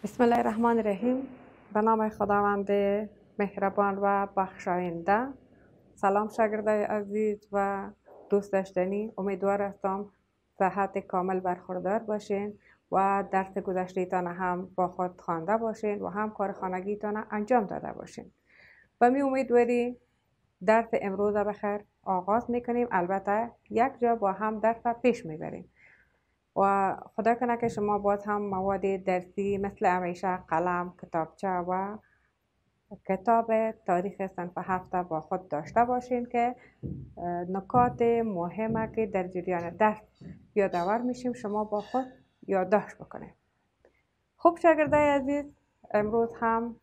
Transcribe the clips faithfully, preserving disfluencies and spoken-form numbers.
بسم الله الرحمن الرحیم. به نام خداوند مهربان و بخشاینده. سلام شاگردای عزیز و دوست داشتنی، امیدوار هستم صحت کامل برخوردار باشین و درس گذشته‌تان هم با خود خوانده باشین و هم کار خانگیتان انجام داده باشین. و می امیدواری درس امروز بخیر آغاز میکنیم. البته یک جا با هم درس پیش میبریم و خدا کنه که شما باز هم مواد درسی مثل همیشه قلم، کتابچه و کتاب تاریخ صنف هفته با خود داشته باشین که نکات مهمه که در جریان درس یادآور میشیم شما با خود یادداشت بکنید. خب شاگردای عزیز، امروز هم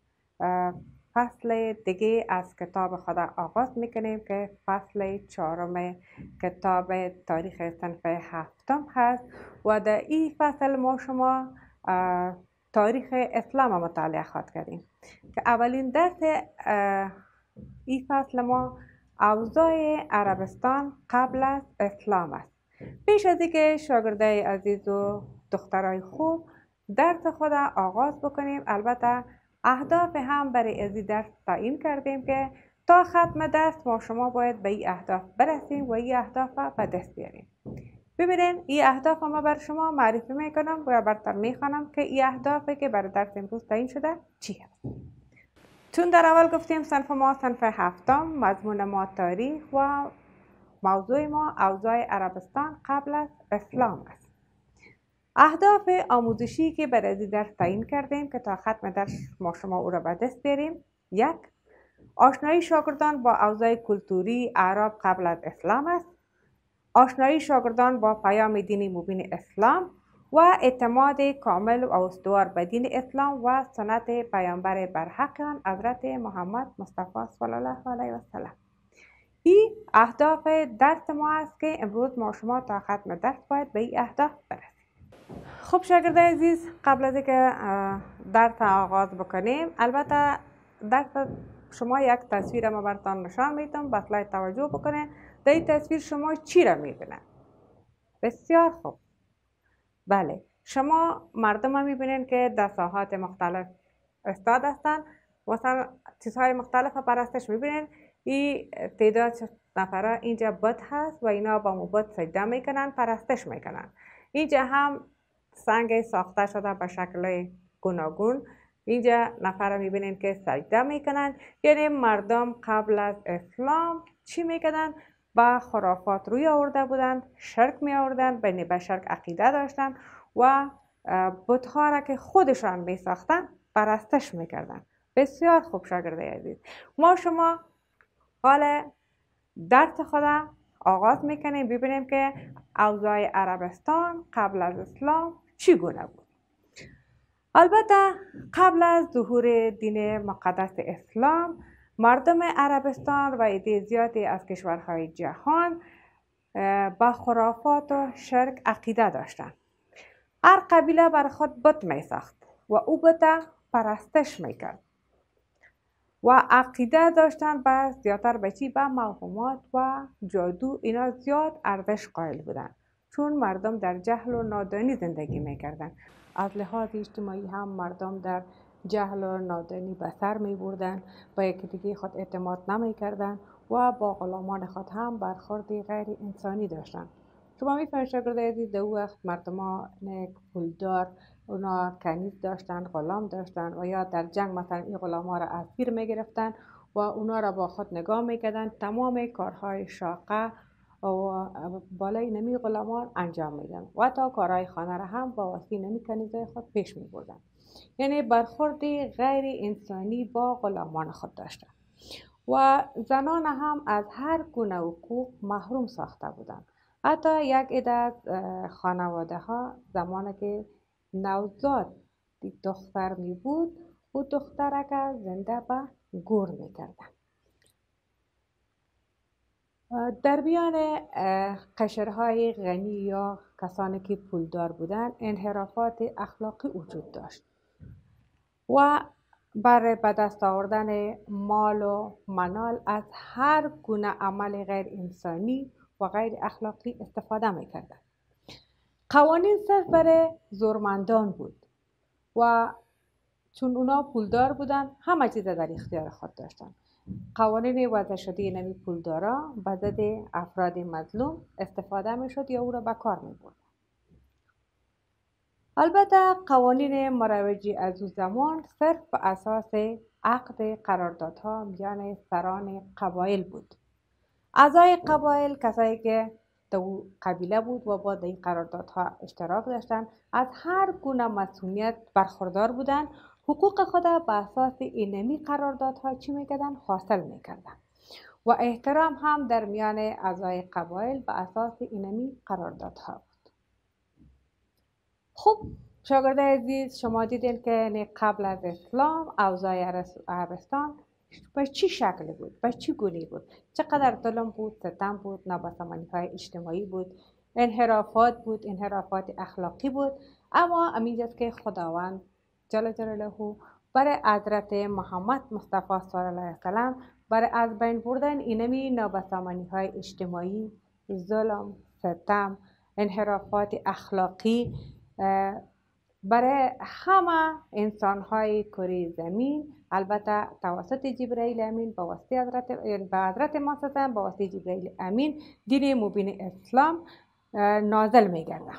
فصل دیگه از کتاب خدا آغاز میکنیم که فصل چهارم کتاب تاریخ صنف هفتم هست و در این فصل ما شما تاریخ اسلام مطالعه خواهد کردیم که اولین درس این فصل ما اوضاع عربستان قبل از اسلام است. پیش از اینکه شاگردای عزیز و دخترای خوب درس خود آغاز بکنیم، البته اهداف هم برای از این درس تعیین کردیم که تا ختم درس ما شما باید به این اهداف برسیم و این اهداف به دست بیاریم. ببینین این اهداف ما بر شما معرفی میکنم و براتون میخوانم که این اهدافی که برای درس امروز تعیین شده چی هست. چون در اول گفتیم صنف ما صنف هفتم، مضمون ما تاریخ و موضوع ما اوضاع عربستان قبل از اسلام است. اهداف آموزشی که برای این درس تعیین کردیم که تا ختم درس ما شما او را به دست بیاریم: یک، آشنایی شاگردان با اوضاع کلتوری عرب قبل از اسلام است. آشنایی شاگردان با پیام دین مبین اسلام و اعتماد کامل و استوار به دین اسلام و سنت پیامبر برحق آن حضرت محمد مصطفی صلی الله علیه و سلم. این اهداف درس ما است که امروز ما شما تا ختم درس باید به این اهداف برسیم. خب شاگردای عزیز، قبل از اینکه درس آغاز بکنیم، البته درس شما یک تصویر ما براتون نشان میدم، بس لای توجه بکنین. در این تصویر شما چی را میبینن؟ بسیار خوب. بله، شما مردم ها میبینین که در ساحات مختلف استاد هستن، مثلا چیزهای مختلف پرستش میبینین. این تعداد نفره اینجا بت هست و اینا با مو بت سجده میکنن، پرستش میکنن. اینجا هم سنگ ساخته شده به شکل گوناگون، اینجا نفره میبینین که سجده میکنن. یعنی مردم قبل از اسلام چی میکنن؟ با خرافات روی آورده بودند، شرک می آوردند، بین به شرک عقیده داشتند و بت‌ها را که خودشان می ساختن پرستش میکردن. بسیار خوب شاگردای عزیز، ما شما حال درس خدا آغاز میکنیم ببینیم که اوضاع عربستان قبل از اسلام چگونه بود. البته قبل از ظهور دین مقدس اسلام، مردم عربستان و عده زیادی از کشورهای جهان با خرافات و شرک عقیده داشتند. هر قبیله بر خود بت می ساخت و او بت پرستش می کرد و عقیده داشتند به زیادتر بچی به موهومات و جادو. اینا زیاد ارزش قائل بودند چون مردم در جهل و نادانی زندگی می کردن. از لحاظ اجتماعی هم مردم در جهل و نادانی به سر می بردن، با یکی دیگه خود اعتماد نمی کردن و با غلامان خود هم برخورد غیر انسانی داشتن. شما می فهمید شاگردای عزیز، در وقت مردمان پولدار اونا کنیز داشتن، غلام داشتن و یا در جنگ مثلا این غلاما را اسیر می گرفتن و اونا را با خود نگاه می کردن، تمام کارهای شاقه و بالای نمی غلامان انجام میدن و تا کارهای خانه را هم با وسیله نمی کنیزای خود پیش می بردن. یعنی برخورد غیر انسانی با غلامان خود داشتن و زنان هم از هر گونه حقوق محروم ساخته بودند. حتی یک عده از خانواده ها زمانی که نوزاد دختر می بود و دختر که زنده به گور می کردن. در میان قشرهای غنی یا کسانی که پولدار بودند انحرافات اخلاقی وجود داشت و برای به دست آوردن مال و منال از هر گونه عمل غیر انسانی و غیر اخلاقی استفاده میکردند. قوانین صرف برای زورمندان بود و چون اونا پولدار بودن همه چیز در اختیار خود داشتن. قوانین وضع شده اینمی پولدارا به ضد افراد مظلوم استفاده می شد یا او را به کار می برد. البته قوانین مروجی از او زمان صرف به اساس عقد قراردادها میان سران قبایل بود. اعضای قبایل کسایی که دو قبیله بود و با این قراردادها اشتراک داشتند از هر گونه مسئولیت برخوردار بودند. حقوق خود به اساس اینمی قراردادها چی میکردن؟ حاصل میکردن و احترام هم در میان اعضای قبایل به اساس اینمی قراردادها بود. خب شاگرده عزیز، شما دیدین که قبل از اسلام اوضاع عربستان به چی شکلی بود؟ به چی گونه بود؟ چقدر ظلم بود، ستم بود، نابسامانی های اجتماعی بود، انحرافات بود، انحرافات اخلاقی بود. اما امید که خداوند جل جلاله برای حضرت محمد مصطفی صلی الله علیه وسلم برای از بین بردن اینمی نابسامانی های اجتماعی، ظلم، ستم، انحرافات اخلاقی برای همه انسان های کره زمین، البته توسط جبرئیل امین با واسطه حضرت به حضرت ما با واسطه جبرئیل امین دین مبین اسلام نازل می‌گردد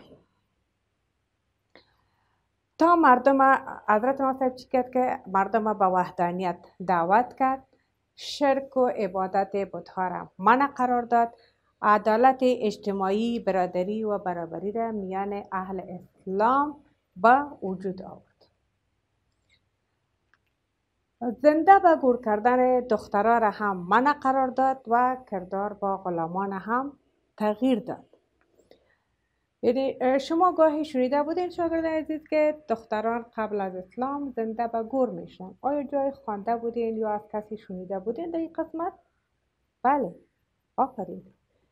تا مردم. حضرت ما چی کرد که مردم به وحدانیت دعوت کرد، شرک و عبادت بت‌ها را منع قرار داد، عدالت اجتماعی، برادری و برابری را میان اهل اسلام با وجود آورد. زنده به گور کردن دخترها را هم منع قرار داد و کردار با غلامان هم تغییر داد. یعنی شما گاهی شنیده بودین شاگرد عزیز که دختران قبل از اسلام زنده به گور میشن؟ آیا جای خوانده بودین یا از کسی شنیده بودین در این قسمت؟ بله، آفرین.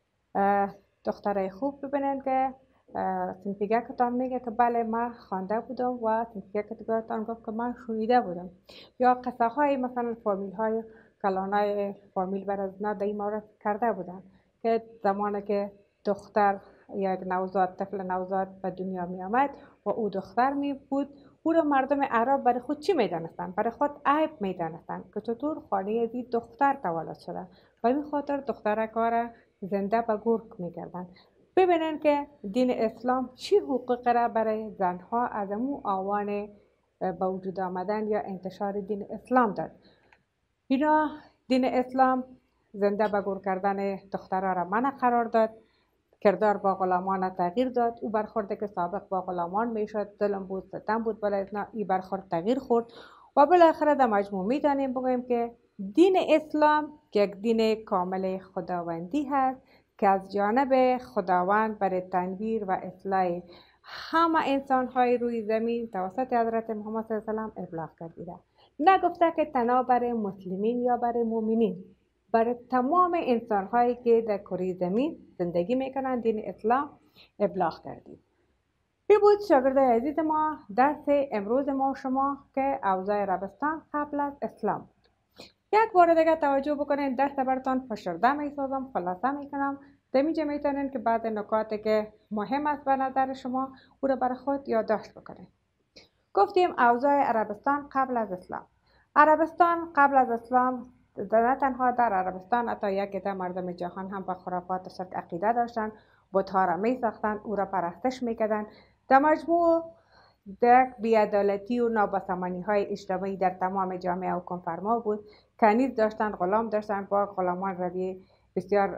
دخترای خوب ببینن که سنفیگه کتان میگه که بله من خوانده بودم و سنفیگه کتان گفت که من شنیده بودم. یا قصه های مثلا فامیل های کلانای فامیل برازنا در این مورد کرده بودن که زمانی که دختر یا یک نوزاد طفل نوزاد به دنیا می آمد و او دختر می بود، او را مردم عرب برای خود چی می دانستند؟ برای خود عیب می دانستند که چطور خانه از دختر تولد شده و این خاطر دختر کار زنده به گور می کردن. ببینن که دین اسلام چی حقوق را برای زنها از امو آوان به وجود آمدن یا انتشار دین اسلام داد. اینا دین اسلام زنده به گور کردن دخترها را منع قرار داد، کردار با غلامان تغییر داد. او برخورده که سابق با غلامان میشد، ظلم بود، ستم بود، ولی این برخورد تغییر خورد و بالاخره در مجموع میدانیم بگوییم که دین اسلام که یک دین کامل خداوندی هست که از جانب خداوند برای تنویر و اصلاح همه انسان های روی زمین توسط حضرت محمد صلی الله علیه و سلم ابلاغ کرده. نگفته که تنها برای مسلمین یا برای مؤمنین، برای تمام انسان هایی که در کره زمین زندگی میکنند دین اسلام ابلاغ کردید. بی بود شاگرد عزیز ما درس امروز ما شما که اوضاع عربستان قبل از اسلام بود. یک بار دیگه توجه بکنین، درس براتون فشرده میسازم، خلاصه میکنم. در اینجا میتونین که بعد نکاتی که مهم است به نظر شما او را برای خود یادداشت بکنین. گفتیم اوضاع عربستان قبل از اسلام. عربستان قبل از اسلام نه تنها در عربستان، حتی یک عده مردم جهان هم به خرافات و شرک عقیده داشتند، بت‌ها را میساختند، او را پرستش میکردند. در مجموع در بی‌عدالتی و نابسامانی های اجتماعی در تمام جامعه حکم فرما بود. کنیز داشتند، غلام داشتند، با غلامان رویه بسیار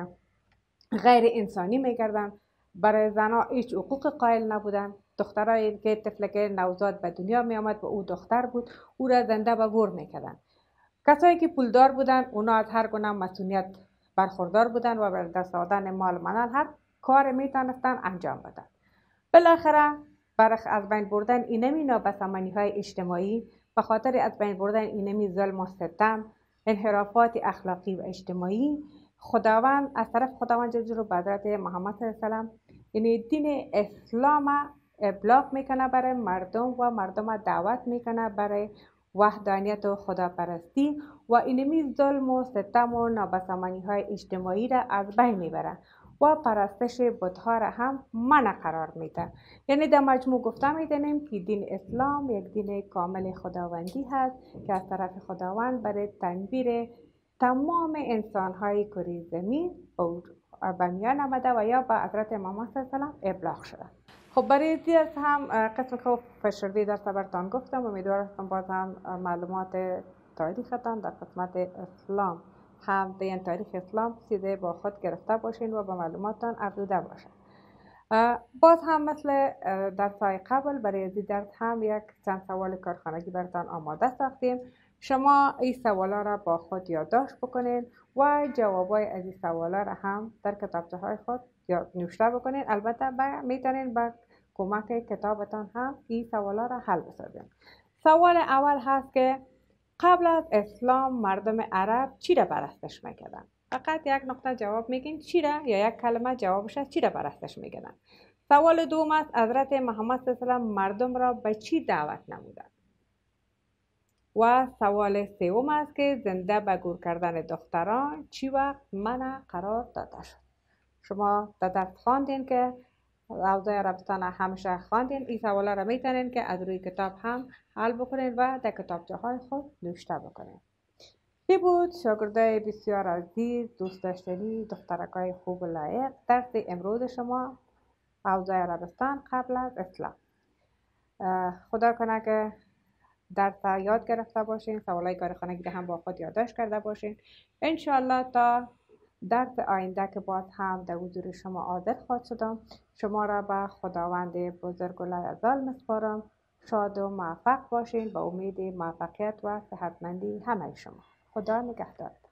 غیر انسانی میکردند. برای زنها هیچ حقوق قائل نبودند. دخترایی که طفلک نوزاد به دنیا می آمد و او دختر بود، او را زنده به گور میکردند. کسایی که پولدار بودند اونا از هر گونه مسئولیت برخوردار بودند و بر دست آوردن مال منال هر کار میتونستند انجام بدن. بالاخره برای از بین بردن اینمی نابسامانی های اجتماعی، به خاطر از بین بردن اینمی ظلم و ستم، انحرافات اخلاقی و اجتماعی، خداوند از طرف خداوند جل جلاله به حضرت محمد صلی الله علیه و سلم یعنی دین اسلام ابلاغ میکنه برای مردم و مردم دعوت میکنه برای وحدانیت و خداپرستی و اینمی ظلم و ستم و نابسامانی های اجتماعی را از بین میبره و پرستش بت‌ها را هم منع قرار میده. یعنی در مجموع گفته میدانیم که دین اسلام یک دین کامل خداوندی هست که از طرف خداوند برای تنویر تمام انسان‌های کره زمین به میان آمده و یا به حضرت محمد صلی الله علیه و آله ابلاغ شده. خب برای درس هم قسم که فشرده درس براتان گفتم، امیدوار هستم باز هم معلومات تاریختان در قسمت اسلام هم به این تاریخ اسلام چیزی با خود گرفته باشین و به معلوماتتان افزوده باشه. باز هم مثل درس‌های قبل برای این درس هم یک چند سوال کارخانگی براتان آماده ساختیم. شما این سوالا را با خود یادداشت بکنین و جوابای از این سوالا را هم در کتابچه های خود یا نوشته بکنین. البته میتونین با کمک کتابتان هم این سوالا را حل بسازین. سوال اول هست که قبل از اسلام مردم عرب چی را پرستش میکردن؟ فقط یک نقطه جواب میگین چی را، یا یک کلمه جوابش چی را پرستش میکردن. سوال دوم است حضرت محمد صلی الله علیه و آله مردم را به چی دعوت نمودند؟ و سوال سوم است که زنده به گور کردن دختران چی وقت منع قرار داده شد؟ شما در درس خواندین که روضه عربستان همیشه خواندین. این سوالا را میتونین که از روی کتاب هم حل بکنین و در کتابچه های خود نوشته بکنین. چی بود شاگردای بسیار عزیز، دوست داشتنی، دخترکای خوب و لایق، درس امروز شما روضه عربستان قبل از اسلام. خدا کنه که درس یاد گرفته باشین، سوالای کارخانگی هم با خود یادداشت کرده باشین. انشالله تا درس آینده که باز هم در حضور شما حاضر خواهد شدم، شما را به خداوند بزرگ و لایزال میسپارم. شاد و موفق باشین، با امید موفقیت و صحتمندی همه شما. خدا نگهدار.